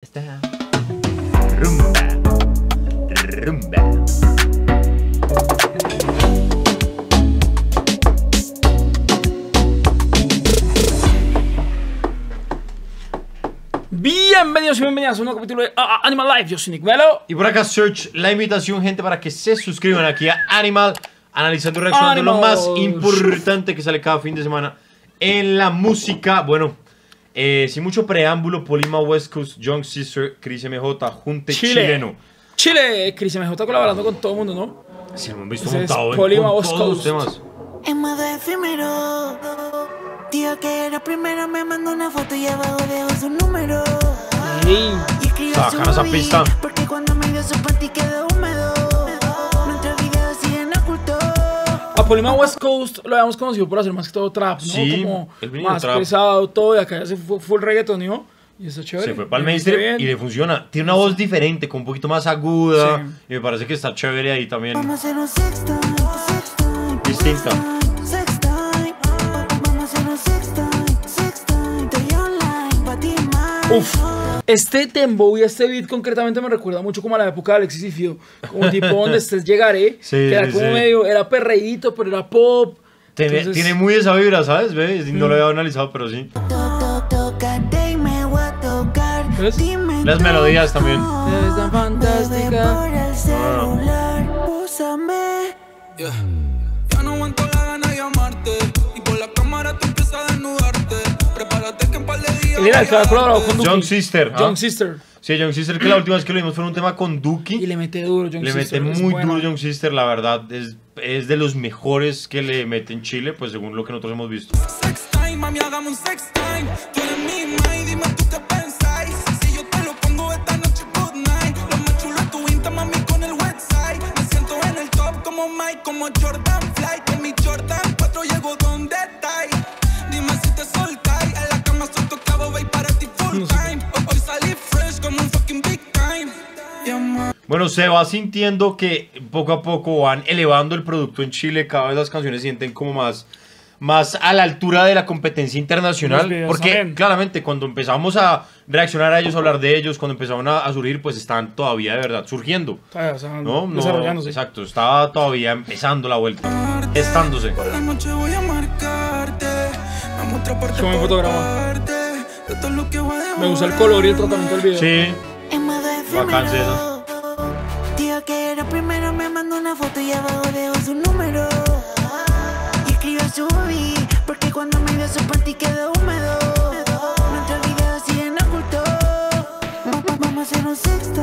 Esta rumba, rumba. Bienvenidos y bienvenidas a un nuevo capítulo de Animal Life. Yo soy Nick Melo. Y por acá Search, la invitación, gente, para que se suscriban aquí a Animal, analizando y reaccionando lo más importante que sale cada fin de semana en la música. Bueno, sin mucho preámbulo, Polima West Coast, Young Sister, Chris MJ, Junte Chileno. Chile, Chris MJ colaborando con todo el mundo, ¿no? Sí, lo hemos visto Ese es montado Polima con West todos los Coast. temas. En modo efímero, tío que era primero me mandó una foto y abajo dejó su número. Sí. Y escribió Está su bacana esa móvil, pista. porque cuando me dio su panty quedó húmedo. Nuestros videos siguen ocultos. A Polima West Coast lo habíamos conocido por hacer más que todo trap, ¿no? Sí, Como él venía más de trap. pesado, todo. Y acá ya se fue full reggaeton, ¿no? Y está chévere. Se fue para el Le mainstream fue bien. y le funciona. Tiene una voz diferente, con un poquito más aguda. Sí. Y me parece que está chévere ahí también. Vamos a hacer un sextime, sextime, Distinta. sextime. Vamos a hacer un sextime, estoy online, pa' ti más. Uf, este tembo y este beat concretamente me recuerda mucho como a la época de Alexis y Fido. Como tipo donde estés llegaré. Sí, que era sí, como sí. medio, era perreíto, pero era pop. Entonces, Tiene muy esa vibra, ¿sabes? ¿Ves? No lo había analizado, pero sí. Tócate y me voy a tocar. ¿Ves? Dime Las melodías también. es tan Bebé fantástica. por el celular, úsame. Yeah. Ya no aguanto la gana de llamarte y por la cámara tú empiezas a desnudarte. Prepárate que en par de días Él era el que había colaborado con Duki. Young Sister. Young Sister. Sí, Young Sister, que la última vez que lo vimos fue en un tema con Y Duki. le mete duro, Young Le Sister. mete es muy buena. duro Young Sister, la verdad. Es de los mejores que le mete en Chile, pues según lo que nosotros hemos visto. sex time, mami, hagamos un sex time. Tú eres mi y dime tú qué pensáis. Si yo te lo pongo esta noche, good night. Lo más chulo es tu Insta, mami, con el website. Me siento en el top como Mike, como Jordan Fly. Con mi Jordan 4 llego donde estáis. Dime si te soltáis. En la cama suelto clavo, ve para ti full time. Hoy salí fresh como un fucking big time. Yeah, man. Bueno, se va sintiendo que poco a poco van elevando el producto en Chile. Cada vez las canciones se sienten como más a la altura de la competencia Los internacional. videos Porque también. claramente cuando empezamos a reaccionar a ellos, a hablar de ellos, cuando empezaron a surgir, pues están todavía de verdad surgiendo. O sea, No, desarrollándose. exacto, estaba todavía empezando la vuelta, estándose. Por la noche voy a marcarte. Me muestro parte Como un por fotograma. parte. De todo lo que voy a Me gusta el color y el tratamiento del video. Sí, En modo Bacán, sí, efímero, tío que era primero me mandó una foto y abajo dejó su número. Y escribió su móvil, porque cuando me dio su panty quedó húmedo. Nuestros videos siguen ocultos. Vamos a hacer un sextime,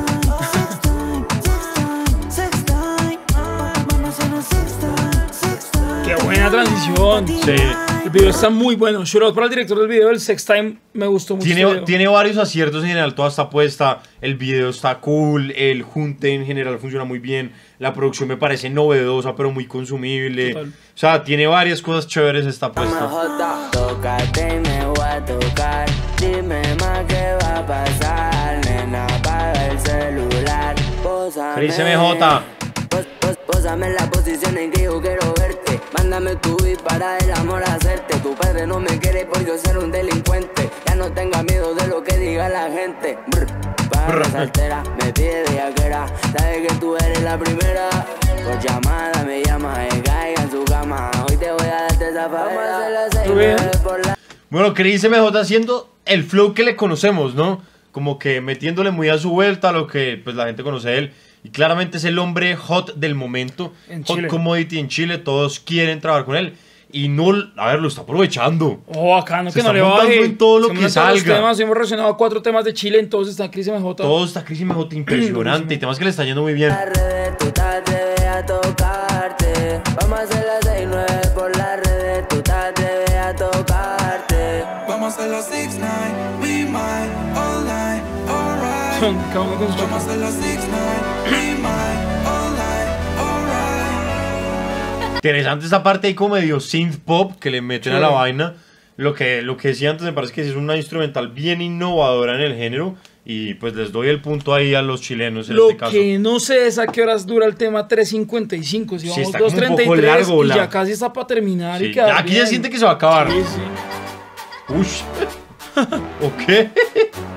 sextime. Vamos a hacer un sextime. Qué buena transición. sí. El video está muy bueno. Shout out para el director del video, el Sex Time. Me gustó mucho. este video. Tiene varios aciertos en general, toda está puesta, el video está cool, el junte en general funciona muy bien, la producción me parece novedosa pero muy consumible. Total. O sea, tiene varias cosas chéveres esta puesta. Tócate y me voy a tocar. Dime más qué va a pasar. Nena, apaga el celular. Pósame. Chris MJ. Pósame en la posición en que yo quiero verte. Mándame tu beat para el amor hacerte. Tu padre no me quiere por yo ser un delincuente. Ya no tenga miedo de lo que diga la gente. Para saltera, me pide bellaquera. Sabe que tú eres la primera. Por llamada me llama, caiga en su cama. Hoy te voy a darte esa favela. Muy bien. Bueno, Chris MJ haciendo el flow que le conocemos, ¿no? Como que metiéndole muy a su vuelta a lo que pues la gente conoce de él. Y claramente es el hombre hot del momento. En Hot Chile. commodity en Chile, todos quieren trabajar con él. Y no, a ver, lo está aprovechando. Oh, bacano, Se que no está le montando baje. en todo lo Se que montan todos los salga. temas, hemos reaccionado a 4 temas de Chile, entonces está Chris MJ. Todo está Chris MJ impresionante. Y temas que le está yendo muy bien. Las redes, tú te ve a tocarte. Vamos a hacer las 6-9 por las redes, tú te ve a tocarte. Vamos a hacer las 6-9, we might, all night, alright. Cada uno con su Vamos a hacer las 6-9, we might, all night, alright. Interesante esta parte ahí como medio synth pop que le meten a la vaina. Lo que decía antes me parece que es una instrumental bien innovadora en el género. Y pues les doy el punto ahí a los chilenos en Lo este caso. que no sé es a qué horas dura el tema 3:55. Si Sí, vamos está como un poco 2:33 largo, y la- ya casi está para terminar Sí, y quedar aquí ya bien. siente que se va a acabar. Sí, sí. Ush. ¿O qué?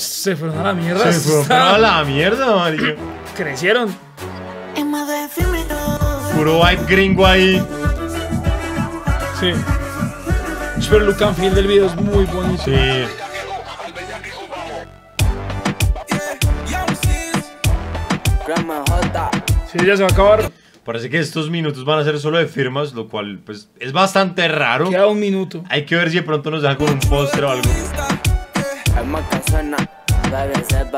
Se fueron a la mierda. Se fueron a la mierda, marica. Crecieron. Es más de efímero. Puro vibe gringo ahí. Sí. Pero el look and feel del video es muy bonito. Sí. Grandma J. Sí, ya se va a acabar. Parece que estos minutos van a ser solo de firmas, lo cual pues es bastante raro. Queda un minuto. Hay que ver si de pronto nos dejan con un postre o algo. Es más que suena, para que sepa.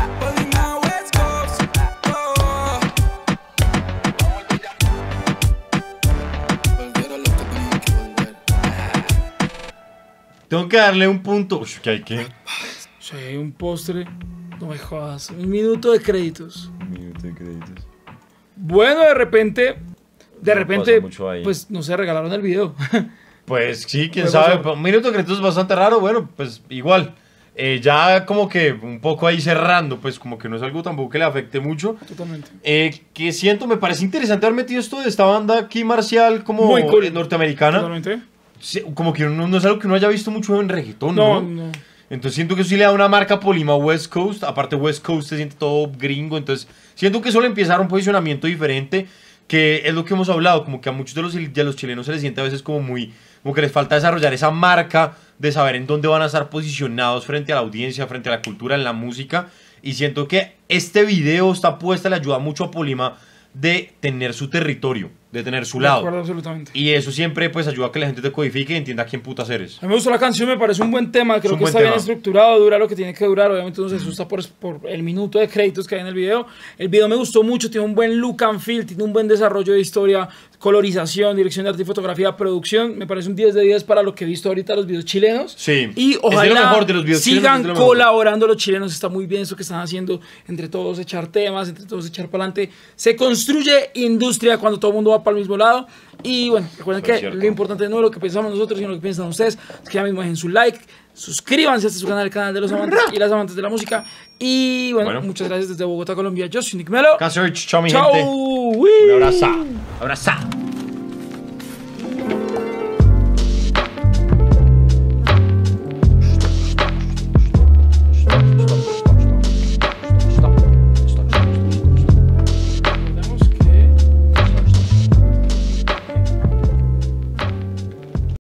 Tengo que darle un punto. Uy, ¿qué hay que? Sí, un postre. No me jodas. Un minuto de créditos. Un minuto de créditos. Bueno, de repente, pasa mucho ahí. pues no se regalaron el video. Pues sí, quién ¿Qué sabe. pasó? Un minuto de créditos es bastante raro. Bueno, pues igual. Ya como que un poco ahí cerrando, pues como que no es algo tampoco que le afecte mucho. Totalmente. Que siento, me parece interesante haber metido esto de esta banda aquí marcial como Muy cool. norteamericana. Totalmente. Sí, como que no es algo que uno haya visto mucho en reggaetón, ¿no? No. Entonces siento que eso sí le da una marca Polima West Coast. Aparte West Coast se siente todo gringo. Entonces siento que eso le empieza a dar un posicionamiento diferente. Que es lo que hemos hablado. Como que a muchos de los chilenos se les siente a veces como muy... Como que les falta desarrollar esa marca de saber en dónde van a estar posicionados frente a la audiencia, frente a la cultura, en la música. Y siento que este video, esta apuesta le ayuda mucho a Polima de tener su territorio, de tener su De lado. acuerdo, absolutamente. Y eso siempre pues ayuda a que la gente te codifique y entienda quién putas eres. A mí me gustó la canción, me parece un buen tema, creo un que buen está bien tema. estructurado, dura lo que tiene que durar, obviamente no se asusta por el minuto de créditos que hay en el video. El video me gustó mucho, tiene un buen look and feel, tiene un buen desarrollo de historia, colorización, dirección de arte y fotografía, producción, me parece un 10 de 10 para lo que he visto ahorita los videos chilenos. Sí. Y Es de lo ojalá mejor de los videos chilenos, es sigan de lo mejor. colaborando los chilenos, está muy bien eso que están haciendo, entre todos echar temas, entre todos echar para adelante. Se construye industria cuando todo el mundo va para el mismo lado. Y bueno, recuerden Eso es que cierto. lo importante no es lo que pensamos nosotros, sino lo que piensan ustedes. Es que ya mismo dejen su like, suscríbanse a este su canal, el canal de los amantes y las amantes de la música. Y bueno, muchas gracias desde Bogotá, Colombia. Yo soy Nick Melo. Casearch, chao mi Chao. gente. Uy. Un abrazo. Abrazo.